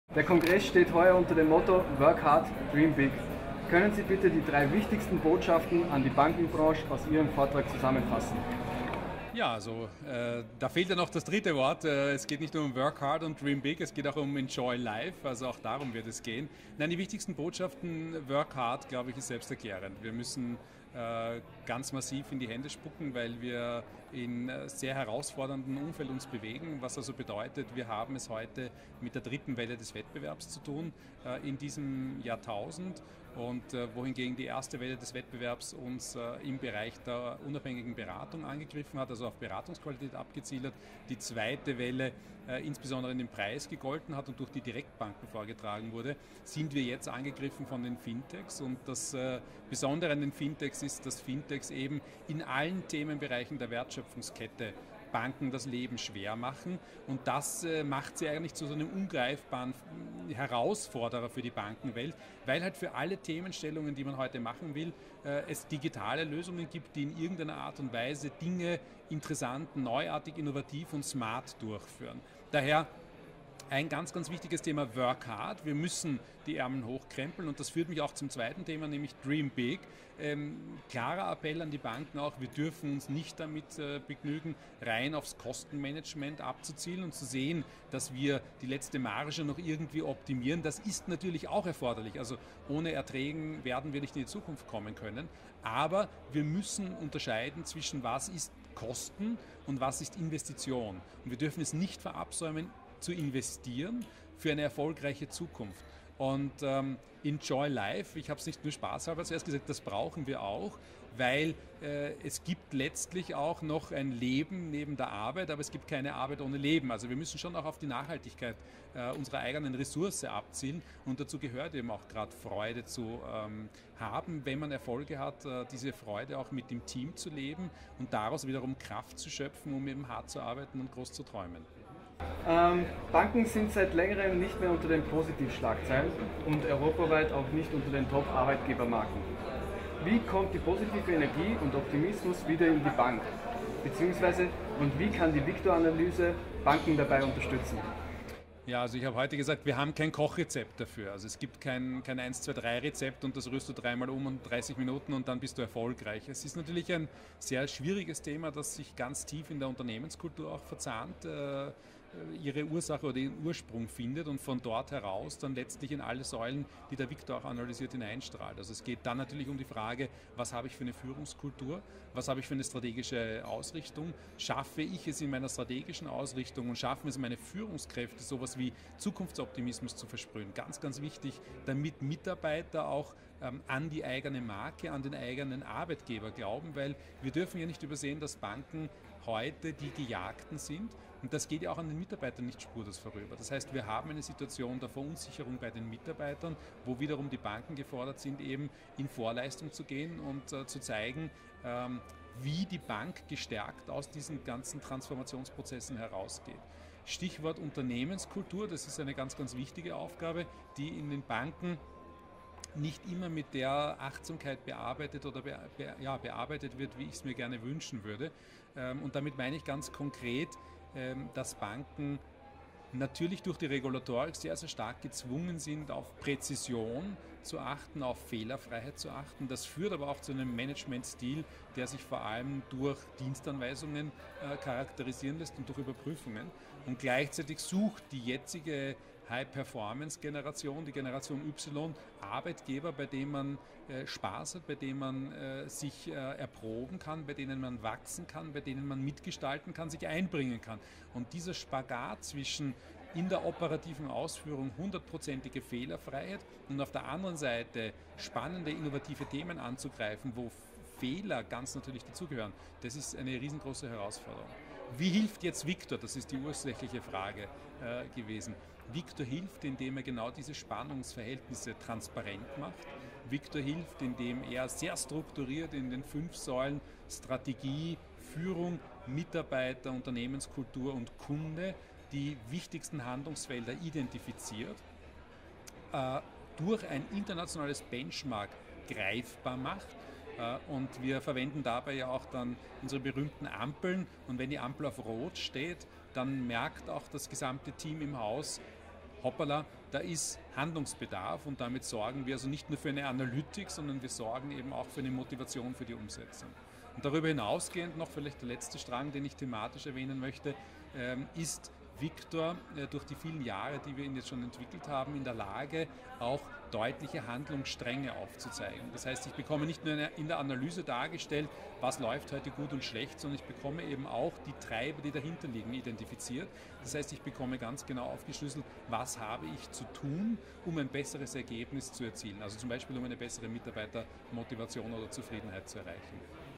Der Kongress steht heuer unter dem Motto Work Hard, Dream Big. Können Sie bitte die drei wichtigsten Botschaften an die Bankenbranche aus Ihrem Vortrag zusammenfassen? Ja, also da fehlt ja noch das dritte Wort. Es geht nicht nur um Work Hard und Dream Big, es geht auch um Enjoy Life, also auch darum wird es gehen. Nein, die wichtigsten Botschaften, Work Hard, glaube ich, ist selbsterklärend. Wir müssen ganz massiv in die Hände spucken, weil wir in sehr herausfordernden Umfeld uns bewegen, was also bedeutet, wir haben es heute mit der dritten Welle des Wettbewerbs zu tun in diesem Jahrtausend und wohingegen die erste Welle des Wettbewerbs uns im Bereich der unabhängigen Beratung angegriffen hat, also auf Beratungsqualität abgezielt hat, die zweite Welle insbesondere in den Preis gegolten hat und durch die Direktbanken vorgetragen wurde, sind wir jetzt angegriffen von den Fintechs und das Besondere an den Fintechs ist, dass Fintechs eben in allen Themenbereichen der Wertschöpfungskette Banken das Leben schwer machen und das macht sie eigentlich zu so einem ungreifbaren Herausforderer für die Bankenwelt, weil halt für alle Themenstellungen, die man heute machen will, es digitale Lösungen gibt, die in irgendeiner Art und Weise Dinge interessant, neuartig, innovativ und smart durchführen. Daher ein ganz, ganz wichtiges Thema Work Hard. Wir müssen die Ärmel hochkrempeln und das führt mich auch zum zweiten Thema, nämlich Dream Big. Klarer Appell an die Banken auch, wir dürfen uns nicht damit begnügen, rein aufs Kostenmanagement abzuzielen und zu sehen, dass wir die letzte Marge noch irgendwie optimieren. Das ist natürlich auch erforderlich. Also ohne Erträgen werden wir nicht in die Zukunft kommen können. Aber wir müssen unterscheiden zwischen was ist Kosten und was ist Investition. Und wir dürfen es nicht verabsäumen, zu investieren für eine erfolgreiche Zukunft. Und Enjoy Life, ich habe es nicht nur spaßhalber zuerst gesagt, das brauchen wir auch, weil es gibt letztlich auch noch ein Leben neben der Arbeit, aber es gibt keine Arbeit ohne Leben. Also wir müssen schon auch auf die Nachhaltigkeit unserer eigenen Ressource abzielen und dazu gehört eben auch gerade Freude zu haben, wenn man Erfolge hat, diese Freude auch mit dem Team zu leben und daraus wiederum Kraft zu schöpfen, um eben hart zu arbeiten und groß zu träumen. Banken sind seit längerem nicht mehr unter den Positivschlagzeilen und europaweit auch nicht unter den Top-Arbeitgebermarken. Wie kommt die positive Energie und Optimismus wieder in die Bank? Beziehungsweise, und wie kann die Victor-Analyse Banken dabei unterstützen? Ja, also ich habe heute gesagt, wir haben kein Kochrezept dafür. Also es gibt kein 1, 2, 3 Rezept und das rührst du dreimal um und 30 Minuten und dann bist du erfolgreich. Es ist natürlich ein sehr schwieriges Thema, das sich ganz tief in der Unternehmenskultur auch verzahnt, ihre Ursache oder ihren Ursprung findet und von dort heraus dann letztlich in alle Säulen, die der Victor auch analysiert, hineinstrahlt. Also es geht dann natürlich um die Frage, was habe ich für eine Führungskultur, was habe ich für eine strategische Ausrichtung, schaffe ich es in meiner strategischen Ausrichtung und schaffen es meine Führungskräfte, sowas wie Zukunftsoptimismus zu versprühen. Ganz, ganz wichtig, damit Mitarbeiter auch an die eigene Marke, an den eigenen Arbeitgeber glauben, weil wir dürfen ja nicht übersehen, dass Banken heute die Gejagten sind und das geht ja auch an den Mitarbeitern nicht spurlos vorüber. Das heißt, wir haben eine Situation der Verunsicherung bei den Mitarbeitern, wo wiederum die Banken gefordert sind, eben in Vorleistung zu gehen und zu zeigen, wie die Bank gestärkt aus diesen ganzen Transformationsprozessen herausgeht. Stichwort Unternehmenskultur, das ist eine ganz, ganz wichtige Aufgabe, die in den Banken nicht immer mit der Achtsamkeit bearbeitet oder bearbeitet wird, wie ich es mir gerne wünschen würde. Und damit meine ich ganz konkret, dass Banken natürlich durch die Regulatorik sehr, sehr stark gezwungen sind, auf Präzision zu achten, auf Fehlerfreiheit zu achten. Das führt aber auch zu einem Managementstil, der sich vor allem durch Dienstanweisungen charakterisieren lässt und durch Überprüfungen. Und gleichzeitig sucht die jetzige High-Performance-Generation, die Generation Y, Arbeitgeber, bei denen man Spaß hat, bei denen man sich erproben kann, bei denen man wachsen kann, bei denen man mitgestalten kann, sich einbringen kann. Und dieser Spagat zwischen in der operativen Ausführung 100%ige Fehlerfreiheit und auf der anderen Seite spannende, innovative Themen anzugreifen, wo Fehler ganz natürlich dazugehören, das ist eine riesengroße Herausforderung. Wie hilft jetzt Victor? Das ist die ursächliche Frage gewesen. Victor hilft, indem er genau diese Spannungsverhältnisse transparent macht. Victor hilft, indem er sehr strukturiert in den 5 Säulen Strategie, Führung, Mitarbeiter, Unternehmenskultur und Kunde die wichtigsten Handlungsfelder identifiziert, durch ein internationales Benchmark greifbar macht. Und wir verwenden dabei ja auch dann unsere berühmten Ampeln. Und wenn die Ampel auf Rot steht, dann merkt auch das gesamte Team im Haus, hoppala, da ist Handlungsbedarf und damit sorgen wir also nicht nur für eine Analytik, sondern wir sorgen eben auch für eine Motivation für die Umsetzung. Und darüber hinausgehend noch vielleicht der letzte Strang, den ich thematisch erwähnen möchte, ist Victor durch die vielen Jahre, die wir ihn jetzt schon entwickelt haben, in der Lage, auch deutliche Handlungsstränge aufzuzeigen. Das heißt, ich bekomme nicht nur in der Analyse dargestellt, was läuft heute gut und schlecht, sondern ich bekomme eben auch die Treiber, die dahinter liegen, identifiziert. Das heißt, ich bekomme ganz genau aufgeschlüsselt, was habe ich zu tun, um ein besseres Ergebnis zu erzielen. Also zum Beispiel, um eine bessere Mitarbeitermotivation oder Zufriedenheit zu erreichen.